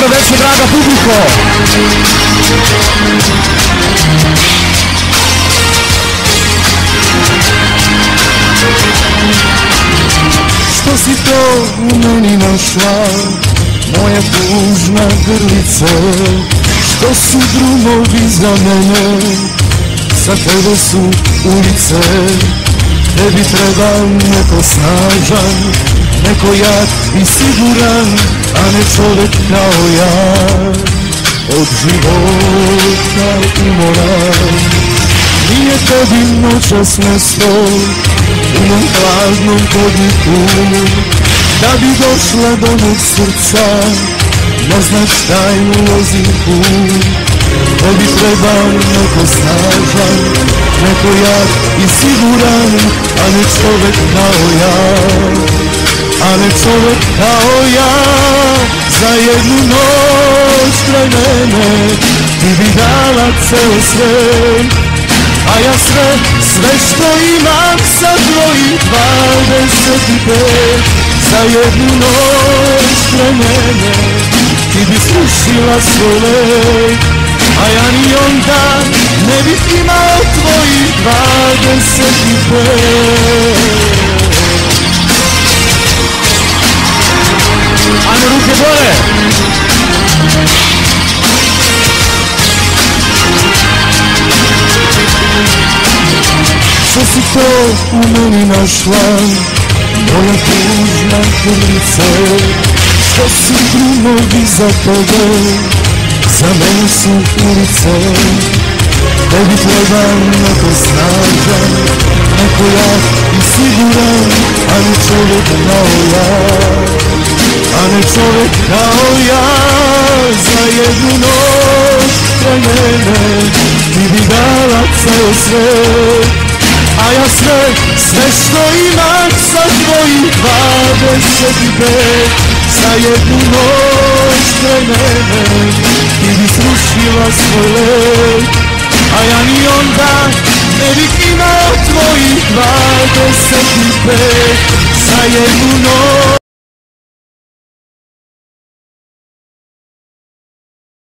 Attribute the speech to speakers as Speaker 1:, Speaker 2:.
Speaker 1: večer, draga publiko. Što si to u meni našla, moja tužna grlice? Što su drumovi za mene, za tebe su ulice? Tebi treba neko snažan, neko jak i siguran, a ne čovjek kao ja, od života umoran. Nije tebi noćas mjesto u mom hladnom hodniku, da bi došla do mog srca, ne znaš tajnu lozinku. Tebi treba neko snažan, neko jak i siguran, a ne čovjek kao ja, a ne čovjek kao ja. Za jednu noć kraj mene ti bi dala ceo svet, a ja sve što imam sa tvojih 25. Za jednu noć kraj mene ti bi srušila svoj lek, a ja ni onda ne bih imao tvojih 25. Ajmo ruke gore! Što si to u meni našla, moja tužna grlice? Što su drumovi za tebe, za mene su ulice? Tebi treba neko snažan, neko jak i siguran, a ne čovjek kao ja, a ne čovjek kao ja. Za jednu noć kraj mene ti bi dala ceo svet, a ja sve što imam sa tvojih 25. Za jednu noć kraj mene ti bi srušila svoj lek, a ja ni onda ne bih imao tvojih 25. Za jednu noć